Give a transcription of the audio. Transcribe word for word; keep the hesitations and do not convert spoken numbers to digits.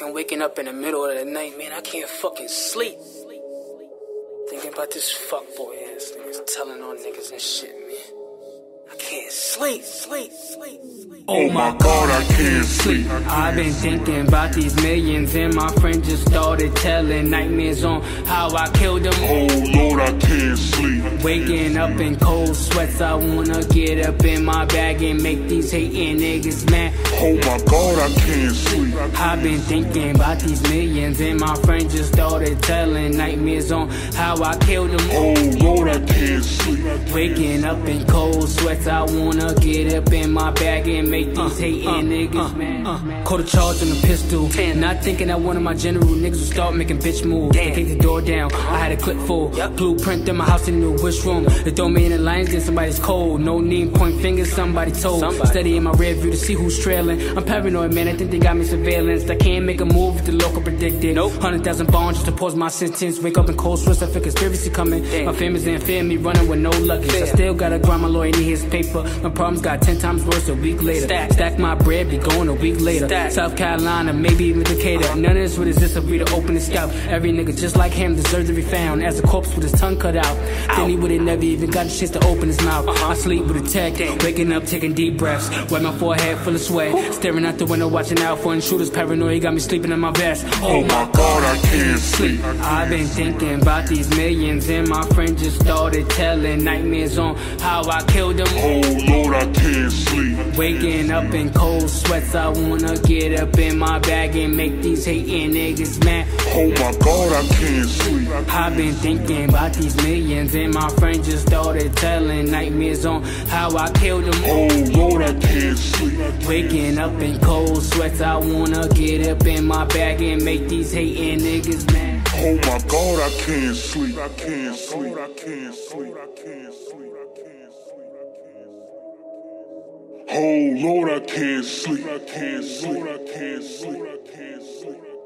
I'm waking up in the middle of the night, man, I can't fucking sleep. Thinking about this fuckboy ass niggas telling on niggas and shit, man. I can't sleep, sleep, sleep, sleep. Oh my God, I can't sleep. I've been thinking about these millions, and my friend just started telling nightmares on how I killed them. Oh Lord, I can't sleep. Waking up in cold sweats, I wanna get up in my bag and make these hating niggas mad. Oh my God, I can't sleep. I've been thinking about these millions, and my friend just started telling nightmares on how I killed them. Oh Lord, I can't sleep. Waking up in cold sweats, I wanna get up in my bag and make these uh, hating uh, niggas uh, mad. Uh, Caught a charge on a pistol, not thinking that one of my general niggas would start making bitch moves. They kicked the door down, I had a clip full. Blueprint in my house in the wish room. They throw me in the lines, then somebody's cold. No need, point fingers, somebody told. Somebody. Steady in my rear view to see who's trailing. I'm paranoid, man, I think they got me surveillance. I can't make a move if the local predicted. Nope. Hundred thousand bonds just to pause my sentence. Wake up in cold sweats, I feel conspiracy coming. Damn. My family's in fear, me running with no luggage. Damn. I still gotta grind, my lawyer need his paper. My problems got ten times worse a week later. Stack, Stack my bread, be going a week later. Stack. South Carolina, maybe even Decatur. None of this would exist if we'd open the scout. Every nigga just like him deserves to be found as a corpse with his tongue cut out. Ow. Then he would've never even got a chance to open his mouth. Uh-huh. I sleep with a tech, waking up taking deep breaths. Wipe my forehead full of sweat. Ooh. Staring out the window watching out for intruders. Paranoid got me sleeping in my vest. Oh my God, I can't sleep. I've been thinking about these millions, and my friend just started telling nightmares on how I killed them. Oh Lord, I can't sleep. Waking up in cold sweats, I wanna get up in my bag and make these hating niggas mad. Oh my God, I can't sleep. I've been thinking about these millions, and my friend just started telling nightmares on how I killed them. Oh Lord, I can't sleep. Waking up in cold sweats, I wanna get up in my bag and make these hating niggas mad. Oh my God, I can't sleep. I can't sleep. I can't sleep. I can't sleep. I can't sleep. Oh Lord, I can't sleep. I can't sleep. I can't sleep. I can't sleep.